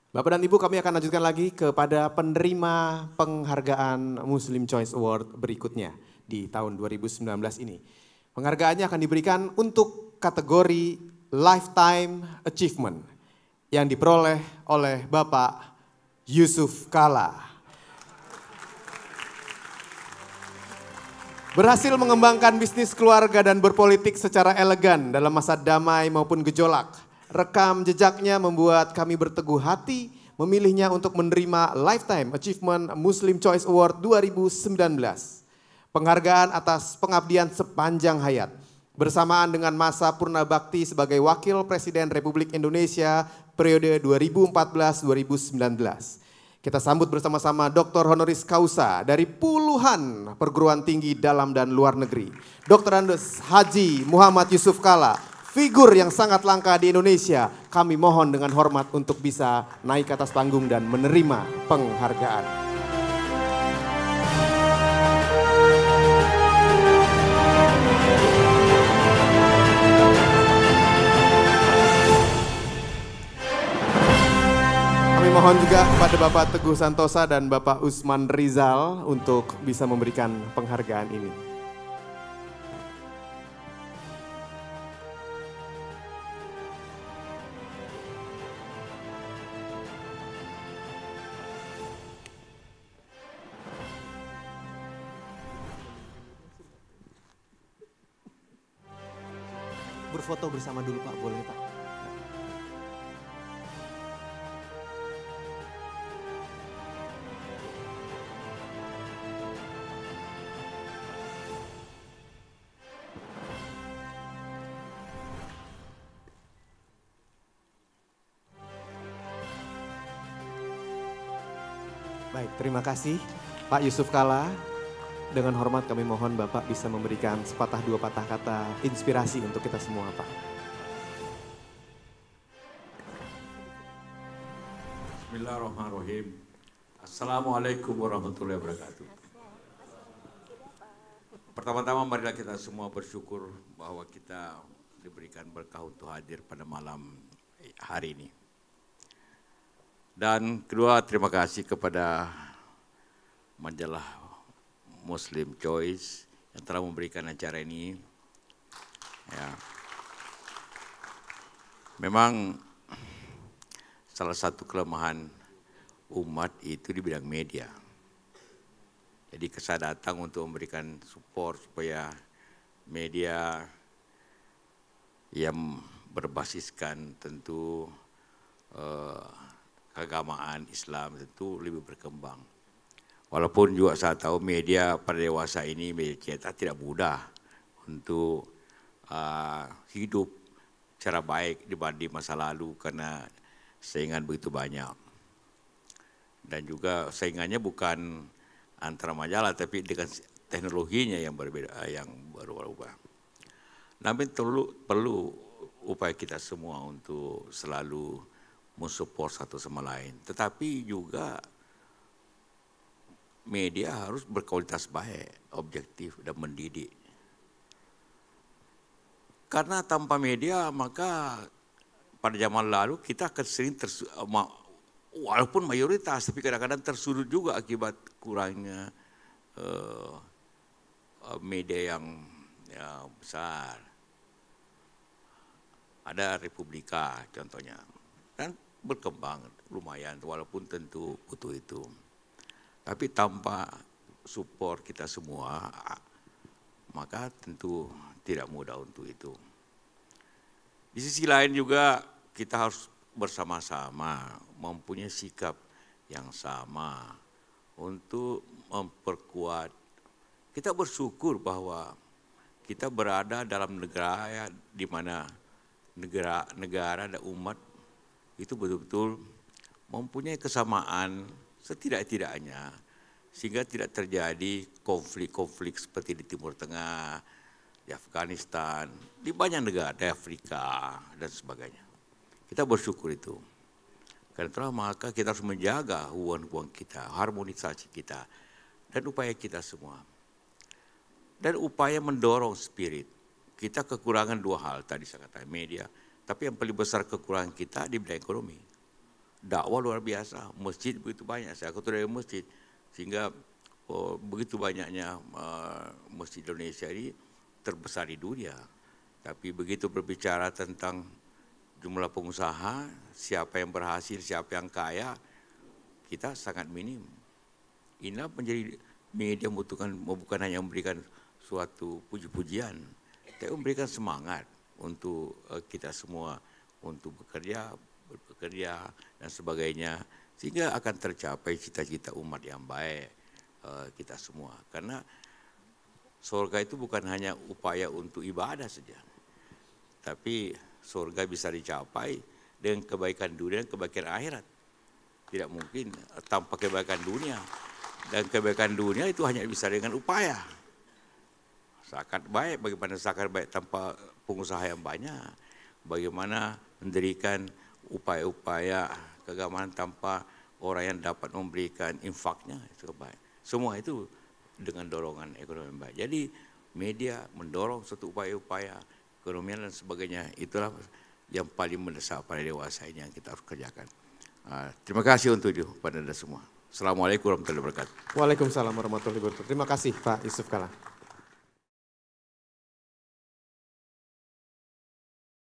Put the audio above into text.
Bapak dan Ibu, kami akan lanjutkan lagi kepada penerima penghargaan Muslim Choice Award berikutnya di tahun 2019 ini. Penghargaannya akan diberikan untuk kategori Lifetime Achievement yang diperoleh oleh Bapak Yusuf Kala. Berhasil mengembangkan bisnis keluarga dan berpolitik secara elegan dalam masa damai maupun gejolak. Rekam jejaknya membuat kami berteguh hati memilihnya untuk menerima Lifetime Achievement Muslim Choice Award 2019. Penghargaan atas pengabdian sepanjang hayat bersamaan dengan masa purna bakti sebagai Wakil Presiden Republik Indonesia periode 2014-2019. Kita sambut bersama-sama Dr. Honoris Causa dari puluhan perguruan tinggi dalam dan luar negeri. Dr. Andes Haji Muhammad Yusuf Kala, figur yang sangat langka di Indonesia. Kami mohon dengan hormat untuk bisa naik ke atas panggung dan menerima penghargaan. Kami mohon juga kepada Bapak Teguh Santosa dan Bapak Usman Rizal untuk bisa memberikan penghargaan ini. Berfoto bersama dulu Pak, boleh Pak? Baik, terima kasih Pak Yusuf Kala. Dengan hormat kami mohon Bapak bisa memberikan sepatah dua patah kata inspirasi untuk kita semua Pak. Bismillahirrahmanirrahim. Assalamualaikum warahmatullahi wabarakatuh. Pertama-tama marilah kita semua bersyukur bahwa kita diberikan berkah untuk hadir pada malam hari ini. Dan kedua, terima kasih kepada majalah Muslim Choice yang telah memberikan acara ini. Ya. Memang salah satu kelemahan umat itu di bidang media. Jadi saya datang untuk memberikan support supaya media yang berbasiskan tentu keagamaan Islam tentu lebih berkembang. Walaupun juga saya tahu media pada dewasa ini, media cetak tidak mudah untuk hidup secara baik dibanding masa lalu karena saingan begitu banyak. Dan juga saingannya bukan antara majalah tapi dengan teknologinya yang berbeda, yang berubah. Namun perlu upaya kita semua untuk selalu mensupport satu sama lain. Tetapi juga media harus berkualitas baik, objektif dan mendidik. Karena tanpa media maka pada zaman lalu kita akan sering walaupun mayoritas tapi kadang-kadang tersudut juga akibat kurangnya media yang besar. Ada Republika contohnya. Dan berkembang lumayan walaupun tentu butuh itu. Tapi tanpa support kita semua maka tentu tidak mudah untuk itu. Di sisi lain juga kita harus bersama-sama mempunyai sikap yang sama untuk memperkuat. Kita bersyukur bahwa kita berada dalam negara di mana negara dan umat itu betul-betul mempunyai kesamaan setidak-tidaknya sehingga tidak terjadi konflik-konflik seperti di Timur Tengah, di Afghanistan, di banyak negara, di Afrika dan sebagainya. Kita bersyukur itu. Karena itulah maka kita harus menjaga hubungan kita, harmonisasi kita dan upaya kita semua. Dan upaya mendorong spirit. Kita kekurangan dua hal tadi saya katakan media. Tapi yang paling besar kekurangan kita di bidang ekonomi. dakwah luar biasa, masjid begitu banyak. Saya ketua dari masjid, sehingga begitu banyaknya masjid Indonesia ini terbesar di dunia. Tapi begitu berbicara tentang jumlah pengusaha, siapa yang berhasil, siapa yang kaya, kita sangat minim. Inilah menjadi media bukan hanya memberikan suatu puji-pujian, tapi memberikan semangat untuk kita semua untuk bekerja dan sebagainya, sehingga akan tercapai cita-cita umat yang baik kita semua. Karena surga itu bukan hanya upaya untuk ibadah saja, tapi surga bisa dicapai dengan kebaikan dunia dan kebaikan akhirat. Tidak mungkin tanpa kebaikan dunia. Dan kebaikan dunia itu hanya bisa dengan upaya. Zakat baik, bagaimana zakat baik tanpa pengusaha yang banyak. Bagaimana mendirikan upaya-upaya keagamaan tanpa orang yang dapat memberikan infaknya. Itu baik. Semua itu dengan dorongan ekonomi yang baik. Jadi media mendorong suatu upaya-upaya ekonomian dan sebagainya. Itulah yang paling mendesak pada dewasa ini yang kita harus kerjakan. Terima kasih untuk itu pada Anda semua. Assalamualaikum warahmatullahi wabarakatuh. Waalaikumsalam warahmatullahi wabarakatuh. Terima kasih Pak Yusuf Kalla.